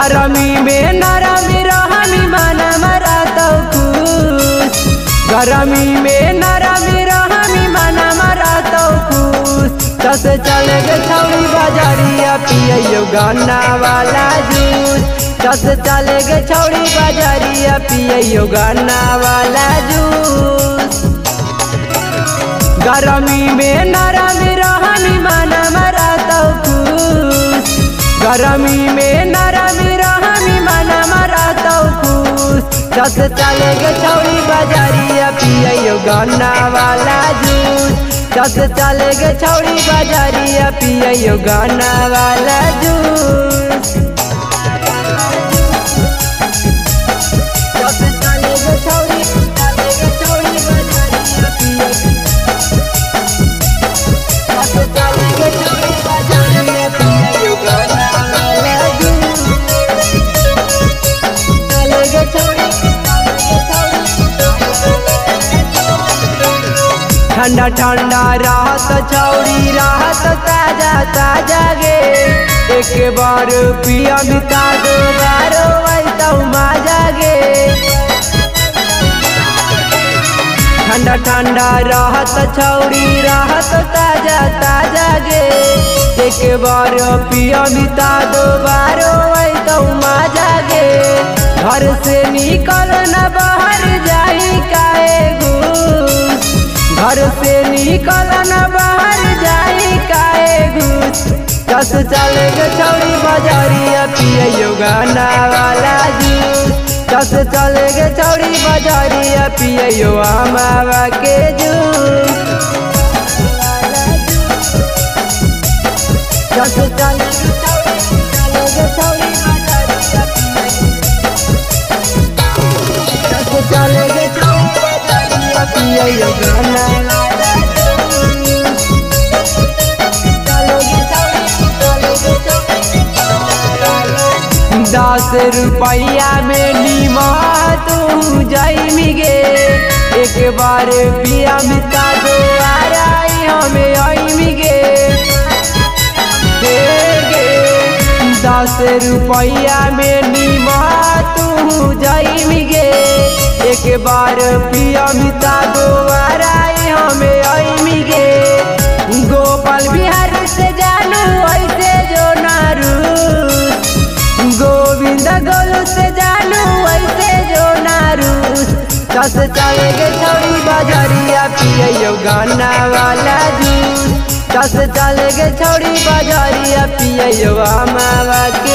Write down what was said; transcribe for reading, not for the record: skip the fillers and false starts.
गरमी में नरमी रहमी मन मरात खुश। गरमी में नरमी रहमी मन मरात खुश। दस चले गे छौड़ी बाजारिया पियो गन्ना वाला जूस। दस चले गे छौड़ी बाजारिया पियो गन्ना वाला जूस। गरमी में नरमी रहमी मन मरात खुश। गरमी में नरमी रहमी मन मरात खुश। दस चले गे छौड़ी बाजारिया पियो गन्ना वाला जूस। दस चले गे छौड़ी बाजारिया पियो गन्ना वाला जूस। दस चले गे छौड़ी बाजारिया पियो। दस चले गे छौड़ी बाजारिया पियो गन्ना वाला जूस। चले गे छौड़ी ठंडा ठंडा राहत छौड़ी राहत ताजा ताजा गे। एक बार पिया बिता दो बारो वैतौ माजा गे। ठंडा ठंडा राहत छौड़ी राहत ताजा ताजा गे। एक बार पिया बिता दो बारो वैतौ माजा गे। घर से निकल न बाहर जाई काए घूस। घर से निकल न बाहर जाई काए घूस। दस चले गे छौड़ी बाजारिया पियो गन्ना वाला जूस। दस चले गे छौड़ी बाजारिया पियो अमावा के जूस। दस चले गे छौड़ी बाजारिया दस चले गे छौड़ी बाजारिया पियो गन्ना वाला जूस। दस रुपया में नीमा तू जाई गे। एक बार पिया बिता दो आराई हमें आई गे। 10 रुपया में नीमा तू जाई गे। एक बार पिया बिता दो आराई हमें आई गे। गोपाल बिहार से जानू ऐसे जो नारू। गोविंद गोलू से जानू ऐसे जो नारू। दस चले गे छौड़ी बाजारिया पियो गन्ना वाला जूस। दस चले गे छौड़ी बाजारिया पियो अमावा के